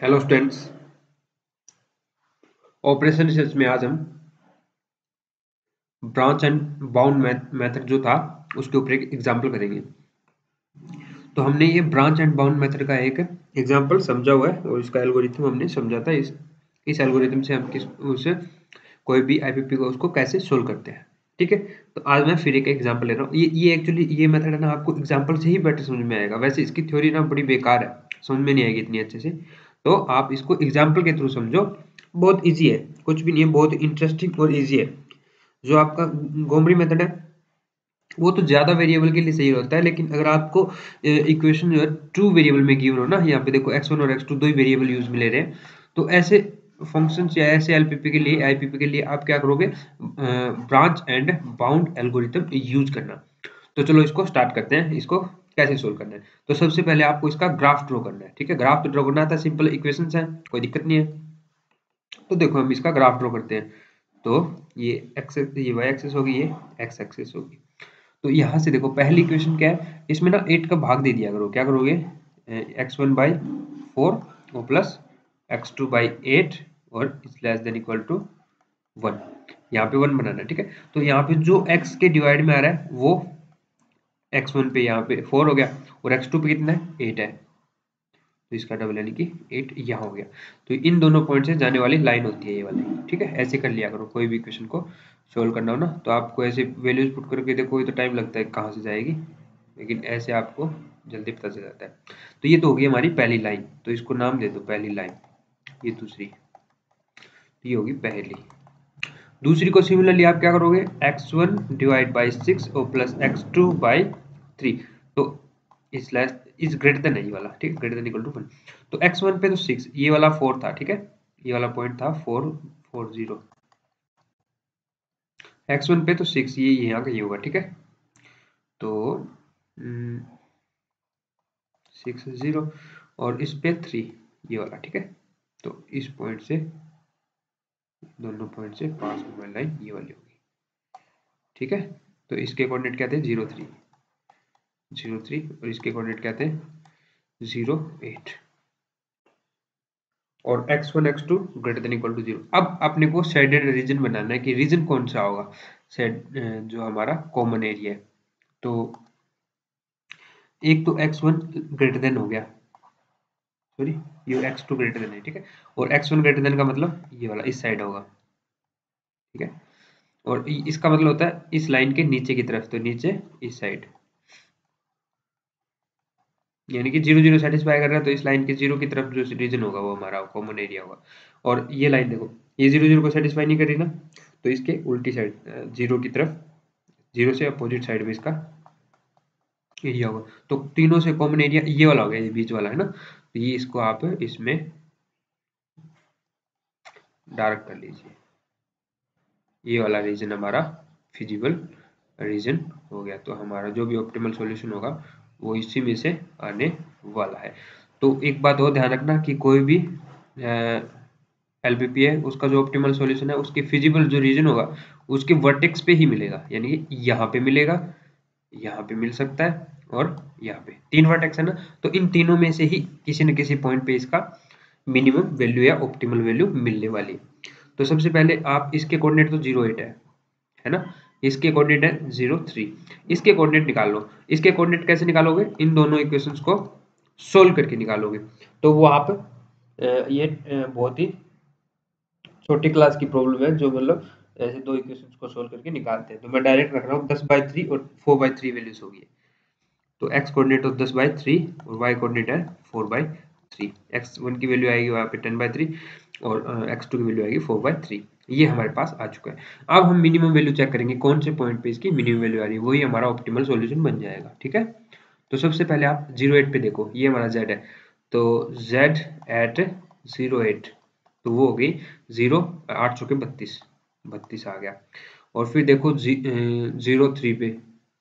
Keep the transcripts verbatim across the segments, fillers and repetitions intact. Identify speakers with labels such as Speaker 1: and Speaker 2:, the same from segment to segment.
Speaker 1: Hello students, operation research में आज हम ब्रांच एंड बाउंड मेथड जो था उसके ऊपर एक एग्जांपल करेंगे। तो हमने ये ब्रांच एंड बाउंड मेथड का एक एग्जांपल समझा हुआ है और इसका एल्गोरिथम हमने समझा था। इस इस एल्गोरिथम से हम किस उसे कोई भी आईपीपी को उसको कैसे सोल्व करते हैं। ठीक है, तो आज मैं फिर एक एग्जांपल ले रहा हूँ। ये ये एक्चुअली ये मेथड है ना, आपको एग्जांपल से ही बेटर समझ में आएगा। वैसे इसकी थ्योरी ना बड़ी बेकार है, समझ में नहीं आएगी इतनी अच्छे से। तो आप इसको एग्जाम्पल के थ्रू समझो, बहुत ईजी है, कुछ भी नहीं है, बहुत इंटरेस्टिंग और ईजी है। जो आपका गोमरी मेथड है वो तो ज्यादा वेरिएबल के लिए सही होता है, लेकिन अगर आपको इक्वेशन जो है टू वेरिएबल में गिवन हो ना, यहाँ पे देखो एक्स वन और एक्स टू दो ही वेरिएबल यूज में ले रहे हैं, तो ऐसे फंक्शन या ऐसे एलपीपी के लिए आईपीपी के लिए आप क्या करोगे, branch and bound algorithm use करना। तो चलो इसको स्टार्ट करते हैं, इसको कैसे सोल्व करना है। तो सबसे पहले आपको इसका ग्राफ ड्रॉ करना है। ठीक है, ग्राफ तो ड्रॉ करना था, सिंपल इक्वेशंस है, कोई दिक्कत नहीं है। तो देखो हम इसका ग्राफ ड्रॉ करते हैं। तो ये एक्स ये वाई एक्सिस होगी, ये एक्स एक्सिस होगी। तो यहाँ से देखो पहली इक्वेशन क्या है, इसमें ना एट का भाग दे दिया करो। क्या करोगे, एक्स वन बाई फोर और plus x two by eight और is less than equal to one. यहाँ पे वन बनाना है। ठीक है, तो यहाँ पे जो x के डिवाइड में आ रहा है वो एक्स वन पे यहाँ पे फोर हो गया और एक्स टू पे कितना है, एट है। तो इसका डबल यानी कि एट यहाँ हो गया। तो इन दोनों पॉइंट से जाने वाली लाइन होती है ये वाली। ठीक है, ऐसे कर लिया करो, कोई भी इक्वेशन को सोल्व करना हो ना तो आपको ऐसे वैल्यूज पुट करके देखो, ये तो टाइम लगता है कहाँ से जाएगी, लेकिन ऐसे आपको जल्दी पता चल जाता है। तो ये तो होगी हमारी पहली लाइन, तो इसको नाम दे दो पहली लाइन। ये दूसरी, ये होगी पहली। दूसरी को सिमिलरली आप क्या करोगे, x one divide by six और plus x two by three. तो इस लेस इज ग्रेटर देन है ये वाला। ठीक है, greater than equal to one. तो एक्स वन पे तो सिक्स, ये वाला फोर था। ठीक है, ये वाला पॉइंट था four four zero. X one पे तो सिक्स, ये यहाँ का ये होगा। ठीक है, तो सिक्स जीरो और इस पे थ्री, ये वाला। ठीक है, तो इस पॉइंट से दोनों पॉइंट से पास होने वाली लाइन ये वाली होगी। ठीक है, तो इसके कोऑर्डिनेट क्या थे, जीरो थ्री जीरो थ्री और इसके कोऑर्डिनेट क्या थे, जीरो एट। और x one x two greater than equal to zero. अब अपने को शेडेड रीजन बनाना है कि रीजन कौन सा होगा, शेड जो हमारा कॉमन एरिया है। तो एक तो एक्स वन ग्रेटर देन हो गया, सॉरी ये एक्स टू ग्रेटर देन है। ठीक है, और एक्स वन ग्रेटर देन का मतलब ये वाला इस साइड होगा। ठीक है, और इसका मतलब होता है इस लाइन के नीचे की तरफ, तो नीचे इस साइड, यानी कि जीरो जीरो सेटिस्फाई कर रहा है, तो इस लाइन के जीरो की तरफ जो रीजन होगा वो हमारा कॉमन एरिया होगा। और ये लाइन देखो, ये जीरो जीरो को सेटिस्फाई नहीं कर रही ना, तो इसके उल्टी साइड जीरो की तरफ, जीरो से अपोजिट साइड में इसका एरिया होगा। तो तीनों से कॉमन एरिया ये वाला हो गया, ये बीच वाला है ना, तो ये इसको आप इसमें डार्क कर लीजिए। ये वाला रीजन हमारा फिजिबल रीजन हो गया। तो हमारा जो भी ऑप्टिमल सॉल्यूशन होगा वो इसी में से आने वाला है। तो एक बात और ध्यान रखना कि कोई भी एलपीपी है उसका जो ऑप्टिमल सॉल्यूशन है उसके फिजिबल जो रीजन होगा उसके वर्टेक्स पे ही मिलेगा, यानी कि यहाँ पे मिलेगा, यहाँ पे मिल सकता है और यहाँ पे तीन वर्टेक्स है ना, तो इन तीनों में से ही किसी न किसी पॉइंट पे इसका मिनिमम वैल्यू या ऑप्टिमल वैल्यू मिलने वाली है। तो सबसे पहले आप इसके कोऑर्डिनेट तो जीरो एट है है ना, इसके कोऑर्डिनेट है जीरो थ्री, इसके कोऑर्डिनेट निकाल लो। इसके कोऑर्डिनेट कैसे निकालोगे, इन दोनों इक्वेशंस को सोल्व करके निकालोगे। तो वो आप ये बहुत ही छोटी क्लास की प्रॉब्लम है जो मतलब ऐसे दो इक्वेशंस को सोल्व करके निकालते हैं। तो मैं डायरेक्ट रख रहा हूँ, दस बाई थ्री और फोर बाई थ्री वैल्यूज होगी। तो x कोऑर्डिनेट तो दस बाई थ्री और y कोऑर्डिनेट है four by three. X one की वैल्यू आएगी वहाँ पे टेन बाई थ्री और एक्स टू की वैल्यू आएगी फोर बाई थ्री। ये हमारे पास आ चुका है। अब हम मिनिमम वैल्यू चेक करेंगे कौन से पॉइंट पे इसकी मिनिमम वैल्यू आ रही है, वही हमारा ऑप्टिमल सॉल्यूशन बन जाएगा। ठीक है, तो सबसे पहले आप जीरो एट पे देखो, ये हमारा z है, तो z एट जीरो एट, तो वो हो गई जीरो आठ सौ के बत्तीस, बत्तीस आ गया। और फिर देखो जीरो थ्री पे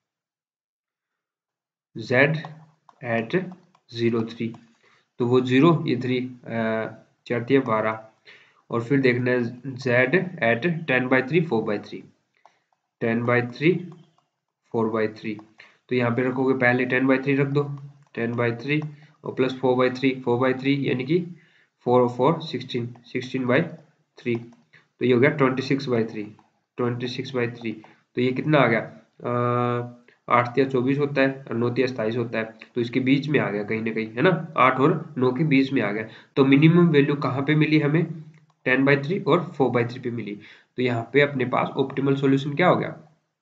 Speaker 1: z एट जीरो थ्री, तो वो जीरो ये थ्री चार बारह। और फिर देखना है z at ten by three four by three, ten by three four by three, तो यहाँ पे रखोगे पहले टेन बाई थ्री रख दो, टेन बाई थ्री और plus four by three, four by three यानी कि फोर और four sixteen, sixteen by three, तो ये हो गया twenty six by three, twenty six by three, तो ये कितना आ गया, आठ या चौबीस होता है और नौ या सताइस होता है, तो इसके बीच में आ गया कहीं ना कहीं, है ना, आठ और नौ के बीच में आ गया। तो मिनिमम वैल्यू कहाँ पे मिली हमें, टेन बाई थ्री और फोर बाई थ्री पे मिली। तो यहाँ पे अपने पास ऑप्टिमल सॉल्यूशन क्या हो गया,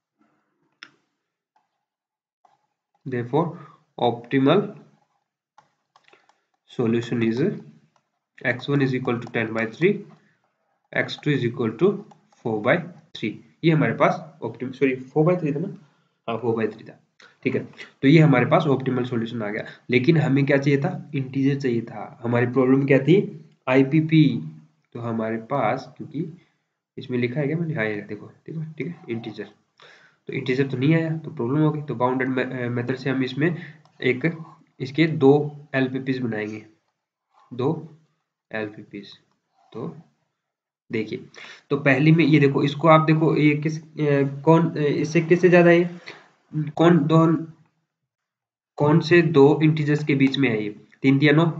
Speaker 1: therefore optimal solution is x one is equal to ten by three, x two is equal to four by three। ये हमारे पास optimal, sorry four by three था ना, हाँ फोर बाई थ्री था, ठीक है। तो ये हमारे पास ऑप्टिमल सॉल्यूशन आ गया। लेकिन हमें क्या चाहिए था, इंटीजर चाहिए था। हमारी प्रॉब्लम क्या थी, आईपीपी। तो हमारे पास, क्योंकि इसमें लिखा है क्या मैंने, हाँ ये देखो देखो, ठीक है, इंटीजर, तो इंटीजर तो नहीं आया, तो प्रॉब्लम होगी। तो बाउंडेड मेथड से हम इसमें एक इसके दो एलपीपीज बनाएंगे, दो एलपीपीज। तो देखिए, तो पहली में ये देखो, इसको आप देखो, ये किस ए, कौन ए, इससे किससे ज्यादा है, कौन दो, कौन से दो इंटीजर्स के बीच में है, ये तीन या नौ,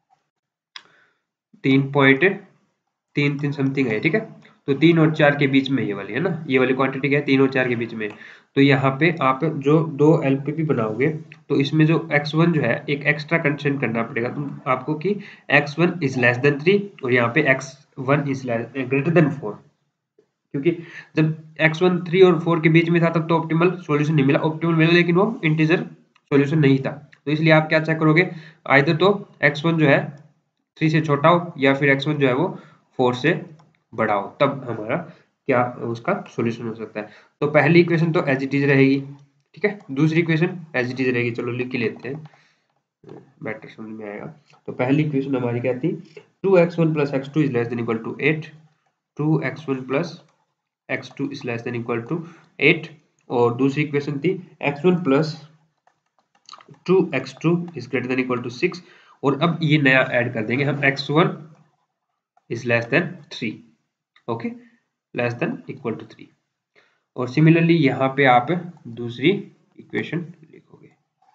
Speaker 1: तीन पॉइंट तीन तीन समथिंग है, ठीक है। तो तीन और चार के बीच में ये वाली है ना, ये वाली क्वांटिटी क्या है, तीन और चार के बीच में। तो यहाँ पे आप जो दो एलपीपी बनाओगे, तो इसमें जो एक्स वन जो है, एक एक्स्ट्रा कंडीशन करना पड़ेगा तुम आपको कि x one is less than three और यहाँ पे x one is greater than four. क्योंकि जब एक्स वन थ्री और फोर के बीच में था तब तो ऑप्टिमल सॉल्यूशन नहीं मिला, ऑप्टिमल मिला लेकिन वो इंटीजर सॉल्यूशन नहीं था। तो इसलिए आप क्या चेक करोगे, आइदर तो एक्स वन जो है थ्री से छोटा हो या फिर एक्स वन जो है वो फोर से बड़ा हो, तब हमारा क्या उसका सॉल्यूशन हो सकता है। तो पहली इक्वेशन तो एज इट इज रहेगी, ठीक है। दूसरी इक्वेशन एज इट इज रहेगी, चलो लिख के लेते हैं, बेटर समझ में आएगा। तो पहली इक्वेशन हमारी क्या थी, two x one plus x two is less than equal to eight, two x one plus x two is less than equal to eight. और दूसरी इक्वेशन थी x one plus two x two is greater than equal to six. और अब ये नया add कर देंगे हम, x one is less than three, okay, less than equal to three. और सिमिलरली यहाँ पे आप दूसरी इक्वेशन लिखोगे,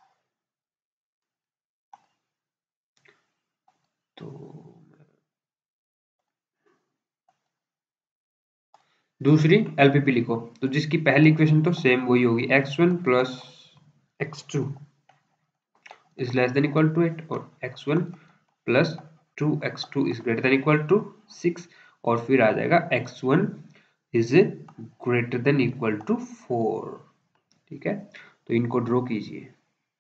Speaker 1: तो दूसरी एलपीपी लिखो, तो जिसकी पहली इक्वेशन तो सेम वही होगी, x one plus x two is less than equal to eight और x one plus two x two is greater than equal to six. और फिर आ जाएगा x one is greater than equal to four, ठीक है। तो इनको draw कीजिए,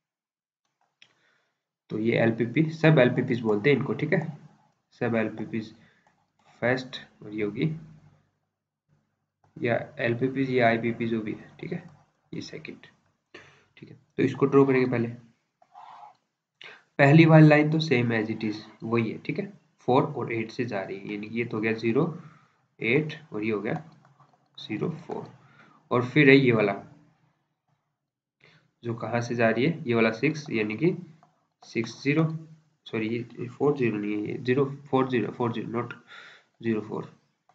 Speaker 1: तो ये एलपीपी, सब एलपीपीज बोलते हैं इनको, ठीक है, सब एलपीपीज फर्स्ट, और ये होगी या एलपीपीज या आईपीपी जो भी है, ठीक है, ये सेकंड, ठीक है। तो इसको ड्रॉ करेंगे पहले, पहली वाली लाइन तो सेम एज इट इज वही है, ठीक है, फोर और एट से जा रही है, यानी ये तो हो गया जीरो एट और ये हो गया जीरो फोर। और फिर है ये वाला जो कहाँ से जा रही है, ये वाला सिक्स, यानी कि सिक्स जीरो, सॉरी ये फोर जीरो नहीं है, ये zero four zero, four zero not zero four,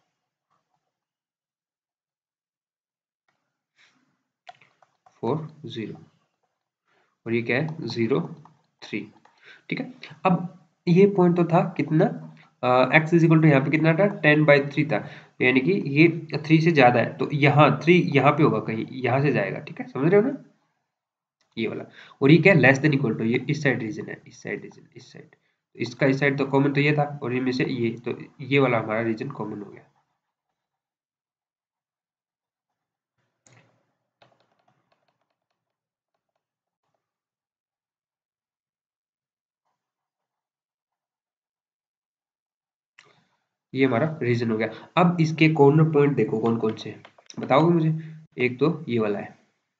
Speaker 1: four zero, और ये क्या है जीरो थ्री, ठीक है। अब ये पॉइंट तो था कितना, एक्स इज इक्वल टू यहाँ पे कितना था, टेन बाई थ्री था, यानी कि ये थ्री से ज्यादा है, तो यहाँ थ्री यहाँ पे होगा कहीं, यहाँ से जाएगा, ठीक है, समझ रहे हो ना, ये वाला। और ये क्या है, लेस देन इक्वल टू, ये इस साइड रीजन है, इस साइड रीजन, इस साइड, इसका इस साइड तो कॉमन तो ये था, और इनमें से ये, तो ये वाला हमारा रीजन कॉमन हो गया। ये हमारा रीजन हो गया। अब इसके कॉर्नर पॉइंट देखो कौन कौन से बताओगे मुझे, एक तो ये वाला है,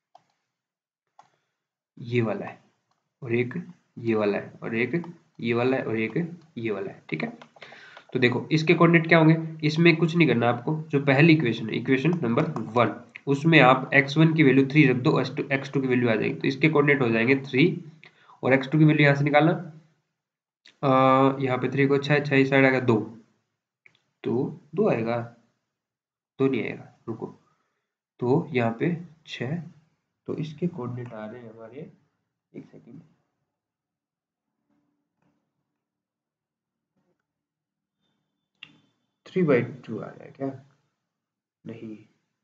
Speaker 1: ये वाला है, और एक ये वाला है, और एक ये वाला है, और एक ये वाला है, ठीक है। तो देखो इसके कोऑर्डिनेट क्या होंगे, इसमें कुछ नहीं करना आपको, जो पहली इक्वेशन है, इक्वेशन नंबर वन, उसमें आप एक्स वन की वैल्यू थ्री रख दो, एक्स टू की वैल्यू आ जाएगी, तो इसके कोऑर्डिनेट हो जाएंगे थ्री, और एक्स टू की वैल्यू यहाँ से निकालना, यहाँ पे थ्री को छः, छः इस साइड आएगा दो, तो दो आएगा, दो नहीं आएगा, रुको, तो यहाँ पे छः, तो इसके कोऑर्डिनेट आ रहे हैं हमारे, एक सेकंड, थ्री बाई टू आ रहा है क्या? नहीं,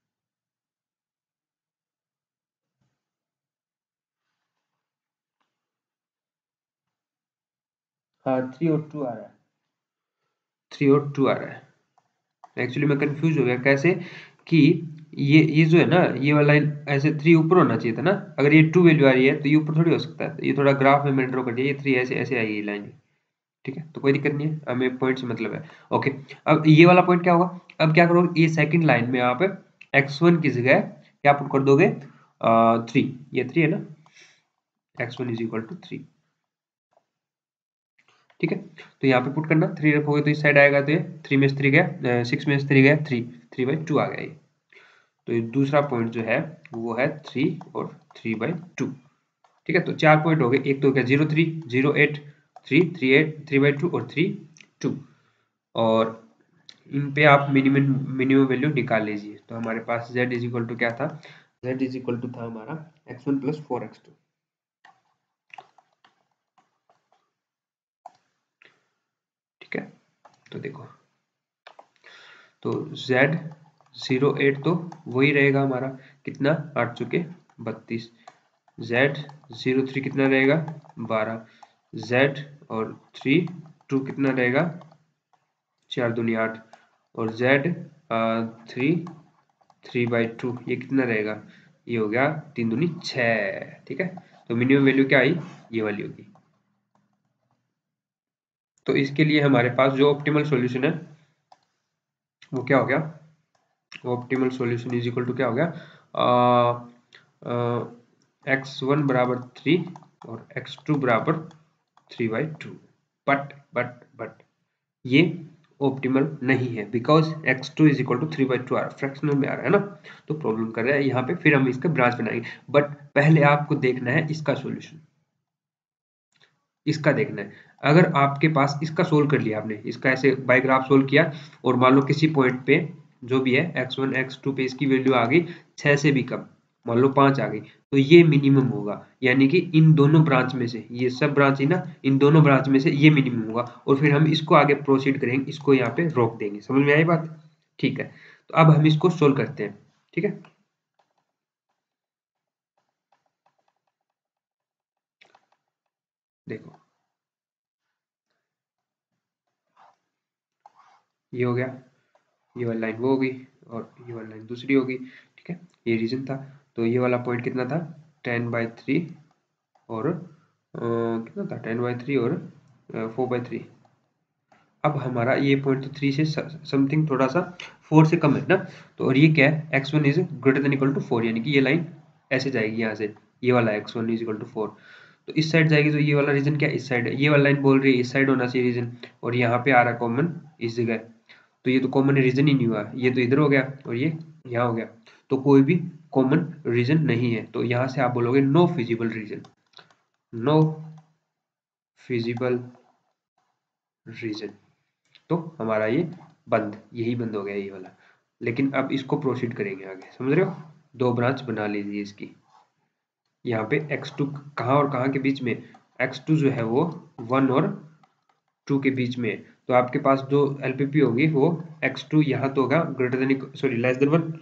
Speaker 1: हाँ थ्री और टू आ रहा है, थ्री और टू आ रहा है। एक्चुअली मैं कंफ्यूज हो गया कैसे कि ये ये जो है ना, ये वाला लाइन ऐसे थ्री ऊपर होना चाहिए था ना, अगर ये टू वैल्यू आ रही है तो ये ऊपर थोड़ी हो सकता है, तो ये थोड़ा ग्राफ में मैंने ड्रॉ कर दिया, ये थ्री ऐसे ऐसे आएगी लाइन। ठीक है, तो कोई दिक्कत नहीं है, हमें पॉइंट से मतलब है। ओके, अब ये वाला पॉइंट क्या होगा, अब क्या करोगे, ये सेकंड लाइन में आप एक्स वन की जगह क्या पुट कर दोगे, थ्री, ये थ्री है ना, x one is equal to three. ठीक है, तो यहाँ पे पुट करना, थ्री रखोगे तो इस साइड आएगा, तो ये थ्री में से थ्री गया, सिक्स में से थ्री गया, थ्री, थ्री बाई टू आ गया ये। तो ये दूसरा पॉइंट जो है वो है थ्री और थ्री बाई टू। ठीक है, तो चार पॉइंट हो गए, एक तो क्या zero three, zero eight, three, three eight, three by two और थ्री टू, और इन पे आप मिनिमम मिनिमम वैल्यू निकाल लीजिए। तो हमारे पास z इज इक्वल टू क्या था, z इज इक्वल टू था हमारा x one plus four x two. ठीक है, तो देखो, तो z जीरो एट तो वही रहेगा हमारा, कितना, आठ चुके बत्तीस, z जीरो थ्री कितना रहेगा, बारह, z और थ्री टू कितना रहेगा, चार दूनी आठ, और z three, three by two ये कितना रहेगा, ये हो गया तीन दूनी छः। ठीक है, तो मिनिमम वैल्यू क्या आई, ये वाली होगी। तो इसके लिए हमारे पास जो ऑप्टिमल सॉल्यूशन है वो क्या हो गया, optimal solution is equal to क्या हो गया, एक्स वन बराबर थ्री और एक्स टू बराबर three by two. But but but ये ऑप्टिमल नहीं है, because x two is equal to three by two आ रहा है, फ्रैक्शनल में आ रहा है ना, तो प्रॉब्लम कर रहा है यहाँ पे। फिर हम इसका ब्रांच बनाएंगे, बट पहले आपको देखना है इसका सॉल्यूशन, इसका देखना है। अगर आपके पास इसका सोल्व कर लिया आपने, इसका ऐसे बाय ग्राफ सोल्व किया, और मान लो किसी पॉइंट पे जो भी है एक्स वन एक्स टू पे इसकी वैल्यू आ गई छह से भी कम, मान लो पांच आ गई, तो ये मिनिमम होगा, यानी कि इन दोनों ब्रांच में से, ये सब ब्रांच ही ना, इन दोनों ब्रांच में से ये मिनिमम होगा, और फिर हम इसको आगे प्रोसीड करेंगे, इसको यहाँ पे रोक देंगे। समझ में आई बात? ठीक है, तो अब हम इसको सोल्व करते हैं। ठीक है, देखो ये हो गया, ये वाली लाइन वो होगी, और ये वाली लाइन दूसरी होगी। ठीक है, ये रीजन था। तो ये वाला पॉइंट कितना था, टेन बाई थ्री, और अ, कितना था, टेन बाई थ्री और फोर बाई थ्री। अब हमारा ये पॉइंट तो थ्री से समथिंग थोड़ा सा फोर से कम है ना, तो और ये क्या है, x one is greater than equal to four, यानी कि ये लाइन ऐसे जाएगी यहाँ से, ये वाला x one is equal to four, तो इस साइड जाएगी, तो ये वाला रीजन क्या इस साइड है, ये वाला लाइन बोल रही है इस साइड होना चाहिए रीजन, और यहाँ पे आ रहा है कॉमन इस जगह, तो ये तो कॉमन रीजन ही नहीं हुआ, ये तो इधर हो गया और ये यहाँ हो गया, तो कोई भी कॉमन रीजन नहीं है, तो यहाँ से आप बोलोगे no feasible region, no feasible region, तो हमारा ये बंद, यही बंद हो गया ये वाला। लेकिन अब इसको प्रोसीड करेंगे आगे, समझ रहे हो, दो ब्रांच बना लीजिए इसकी, यहाँ पे एक्स टू कहाँ और कहाँ के बीच में, एक्स टू जो है वो वन और टू के बीच में, तो आपके पास जो एलपीपी होगी वो एक्स टू यहाँ तो होगा greater than, sorry less than one,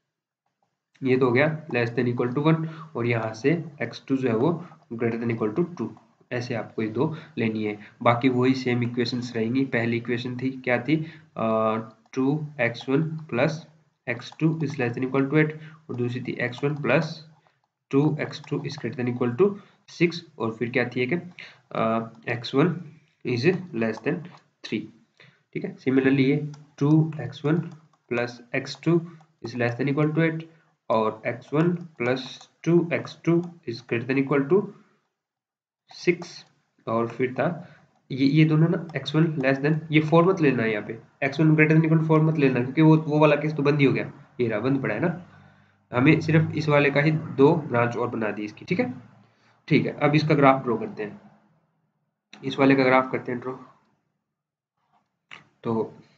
Speaker 1: ये तो हो गया less than equal to one, और यहाँ से एक्स टू जो है वो greater than equal to two, ऐसे आपको ये दो लेनी है। बाकी वही सेम इक्वेशंस रहेंगी, पहली इक्वेशन थी क्या थी, two x one plus x two is less than equal to eight, और दूसरी थी x one plus two x two is greater than equal to six, और फिर क्या थी कि x one is less than three. ठीक है, सिमिलरली ये two x one plus x two is less than equal to eight, और x one plus two x two is greater than equal to six, और फिर था ये ये दोनों ना एक्स वन लेस देन, ये फोर मत लेना है यहाँ पे, x one greater than equal to four मत लेना, क्योंकि वो वो वाला केस तो बंद ही हो गया, ये रहा बंद पड़ा है ना, हमें सिर्फ इस वाले का ही दो ब्रांच और बना दी इसकी। ठीक है, ठीक है, अब इसका ग्राफ ड्रॉ करते हैं, इस वाले का ग्राफ करते हैं ड्रॉ। तो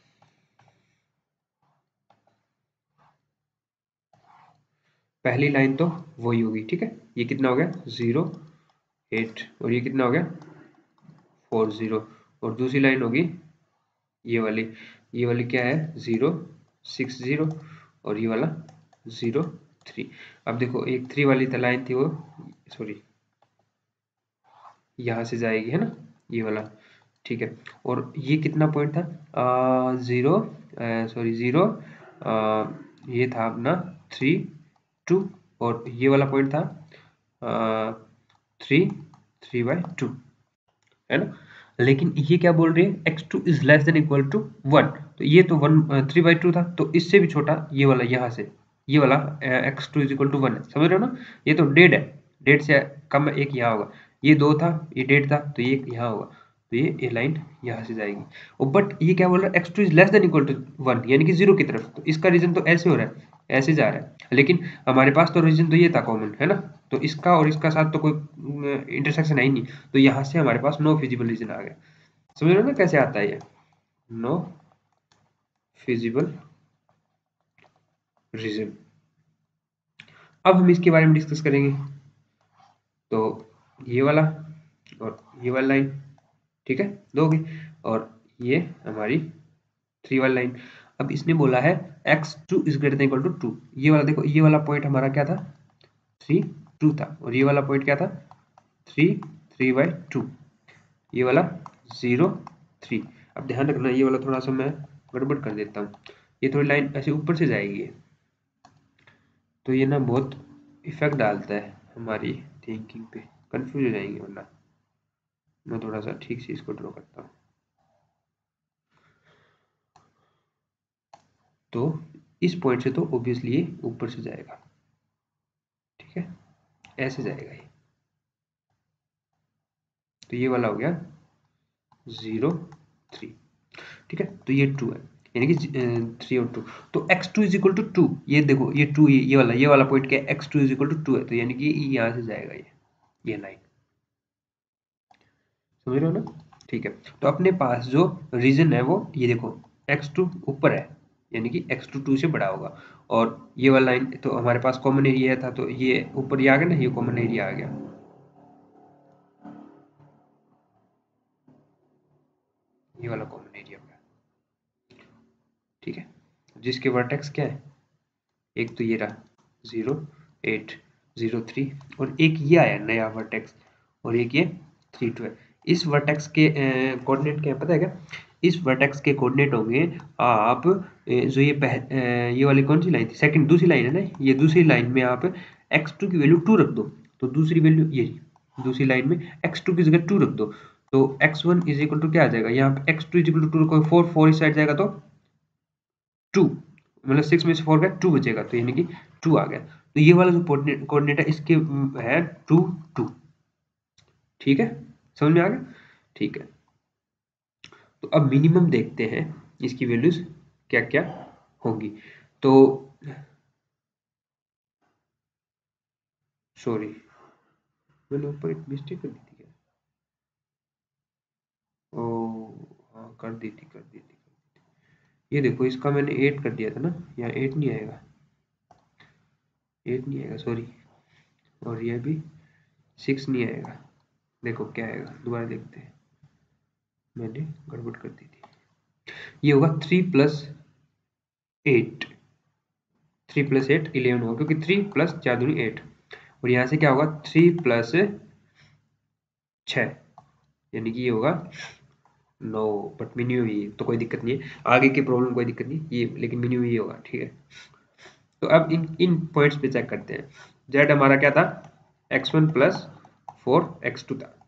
Speaker 1: पहली लाइन तो वही होगी, ठीक है, ये कितना हो गया जीरो एट, और ये कितना हो गया फोर जीरो, और दूसरी लाइन होगी ये वाली, ये वाली क्या है जीरो सिक्स जीरो और ये वाला जीरो थ्री। अब देखो एक थ्री वाली लाइन थी वो सॉरी यहाँ से जाएगी है ना ये वाला, ठीक है। और ये कितना पॉइंट था जीरो सॉरी जीरो ये था अपना थ्री टू और ये वाला पॉइंट था थ्री थ्री बाई टू है ना। लेकिन ये क्या बोल रही है x two is less than equal to one, तो ये तो वन थ्री बाई टू था तो इससे भी छोटा ये वाला यहाँ से ये वाला x two is equal to one है, समझ रहे हो ना। ये तो डेड है, डेड से कम एक यहाँ होगा, ये दो था ये डेड था तो ये यहाँ होगा, तो ये ये लाइन यहाँ से जाएगी। और बट ये क्या बोल रहा है x two is less than equal to one यानी कि जीरो की तरफ, तो इसका रीजन तो ऐसे हो रहा है ऐसे जा रहा है, लेकिन हमारे पास तो रीजन तो ये था कॉमन है ना, तो इसका और इसका साथ तो कोई इंटरसेक्शन है ही नहीं, तो यहाँ से हमारे पास नो फिजिबल रीजन आ गया। समझ रहे हो ना कैसे आता है ये नो फिजिबल रीजन। अब हम इसके बारे में डिस्कस करेंगे। तो ये वाला और ये वाला लाइन, ठीक है दो होगी, और ये हमारी थ्री वाली लाइन। अब इसने बोला है x two is greater than equal to two, ये वाला देखो ये वाला पॉइंट हमारा क्या था थ्री टू था और ये वाला पॉइंट क्या था थ्री थ्री बाई टू, ये वाला जीरो थ्री। अब ध्यान रखना ये वाला थोड़ा सा मैं गड़बड़ कर देता हूँ, ये थोड़ी लाइन ऐसे ऊपर से जाएगी तो ये ना बहुत इफेक्ट डालता है हमारी थिंकिंग पे, कंफ्यूज हो जाएंगे वरना। मैं थोड़ा सा ठीक से इसको ड्रॉ करता हूँ, तो इस पॉइंट से तो ऑब्वियसली ये ऊपर से जाएगा, ठीक है ऐसे जाएगा ये, तो ये वाला हो गया जीरो थ्री, ठीक है। तो ये टू है यानी कि थ्री और टू, तो x two is equal to two, ये देखो ये टू ये, ये वाला ये वाला पॉइंट क्या है x two is equal to two है, तो यानी कि यहाँ से जाएगा ये ये लाइन, समझ रहे हो ना। ठीक है तो अपने पास जो रीजन है वो ये देखो एक्स टू ऊपर है यानी कि एक्स टू टू से बड़ा होगा, और ये वाला लाइन तो हमारे पास कॉमन एरिया था तो ये ऊपर ही आ गया ना, ये कॉमन एरिया आ गया, ये वाला कॉमन एरिया हो गया, ठीक है। जिसके वर्टेक्स क्या है एक तो ये रहा जीरो एट जीरो थ्री और एक ये आया नया वर्टेक्स और एक ये थ्री टू है। इस वर्टेक्स के कोऑर्डिनेट क्या है पता है क्या, इस वर्टेक्स के कोऑर्डिनेट होंगे आप ए, जो ये पह, ए, ये वाली कौन सी लाइन थी सेकंड दूसरी लाइन है ना, ये दूसरी लाइन में आप एक्स टू की वैल्यू टू रख दो, तो दूसरी वैल्यू ये दूसरी लाइन में एक्स टू की जगह टू रख दो, तो x one is equal to क्या आ जाएगा यहाँ पे x two is equal to two रखो फोर फोर इस साइड जाएगा तो टू, मतलब सिक्स में से फोर गया टू बचेगा, तो यानी कि टू आ गया, तो ये वाला जो कोऑर्डिनेट है इसके है टू टू, ठीक है समझ में आ गया, ठीक है। तो अब मिनिमम देखते हैं इसकी वैल्यूज क्या क्या होंगी, तो सॉरी मैंने ऊपर एक मिस्टेक कर दी थी क्या, ओ हाँ कर दी थी कर दी थी ये देखो इसका मैंने एट कर दिया था ना, यहाँ एट नहीं आएगा एट नहीं आएगा सॉरी, और ये भी सिक्स नहीं आएगा, देखो क्या आएगा दोबारा देखते हैं, मैंने गड़बड़ कर दी थी, ये होगा three plus eight, three plus eight eleven होगा क्योंकि थ्री प्लस चार दूनी एट, और यहाँ से क्या होगा थ्री प्लस छः यानी कि ये होगा नौ, बट मिनिमम ये तो कोई दिक्कत नहीं है, आगे की प्रॉब्लम कोई दिक्कत नहीं ये, लेकिन मिनिमम ये होगा, ठीक है। तो अब इन इन पॉइंट्स पे चेक करते हैं, जेड हमारा क्या था x one plus four x two था,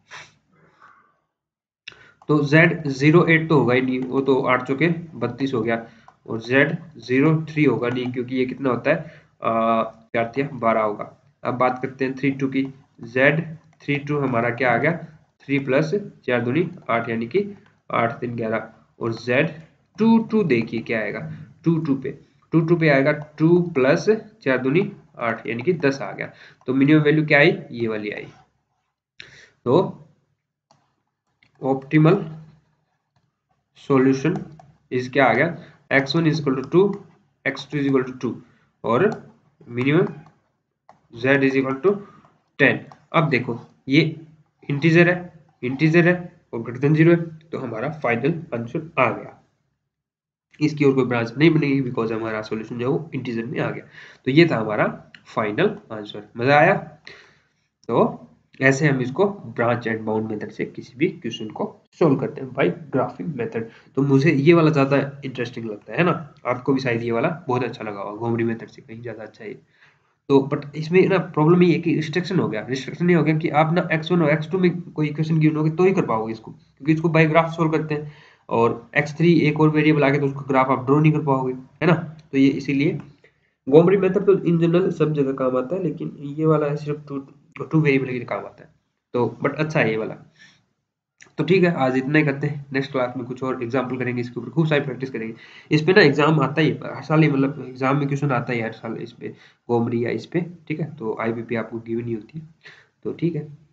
Speaker 1: तो z जीरो एट तो होगा ही नहीं, वो तो आठ चौके बत्तीस हो गया, और z जीरो थ्री होगा नहीं क्योंकि ये कितना होता है चार तिया बारह होगा। अब बात करते हैं थ्री टू की, z थ्री टू हमारा क्या आ गया थ्री प्लस चार दूनी आठ यानी कि आठ तीन ग्यारह, और z टू टू देखिए क्या आएगा टू टू पे टू टू पे आएगा टू प्लस चार दूनी आठ यानी कि दस आ गया, तो मिनिमम वैल्यू क्या आई ये वाली आई, तो ऑप्टिमल सॉल्यूशन इज क्या आ गया x one is equal to two x two is equal to two और minimum z is equal to ten. अब देखो ये इंटीजर है इंटीजर है और ग्रेटर देन जीरो है, तो हमारा फाइनल आंसर आ गया। इसकी और कोई ब्रांच नहीं बनेगी बिकॉज हमारा सॉल्यूशन जो है वो इंटीजर में आ गया। तो ये था हमारा फाइनल आंसर। मजा आया? तो ऐसे हम इसको ब्रांच एंड बाउंड मेथड से किसी भी क्वेश्चन को सोल्व करते हैं बाय ग्राफिंग मेथड। तो मुझे ये वाला ज्यादा इंटरेस्टिंग लगता है ना, आपको भी शायद ये वाला बहुत अच्छा लगा होगा, गोमरी मेथड से कहीं ज्यादा अच्छा है। तो बट इसमें ना प्रॉब्लम ये है कि रिस्ट्रिक्शन हो गया, रिस्ट्रिक्शन ये हो गया कि आप ना एक्स वन और एक्स टू में कोई इक्वेशन गिवन होगी तो ही कर पाओगे इसको, क्योंकि इसको बाय ग्राफ सोल्व करते हैं, और एक्स थ्री एक और वेरिएबल आगे तो उसका ग्राफ आप ड्रॉ नहीं कर पाओगे, है ना। तो ये इसीलिए गोमरी मेथड तो इन जनरल सब जगह काम आता है, लेकिन ये वाला है सिर्फ टू टू वेरिएबल के लिए काम आता है। तो बट अच्छा है ये वाला। तो ठीक है, आज इतना ही करते हैं, नेक्स्ट क्लास में कुछ और एग्जाम्पल करेंगे, इसके ऊपर खूब सारी प्रैक्टिस करेंगे। इस पे ना एग्जाम आता ही है हर साल ही, मतलब एग्जाम में क्वेश्चन आता ही है हर साल इस पे गोमरी या इस पे, ठीक है। तो आईबीपी आपको गिवन ही होती है। तो ठीक है।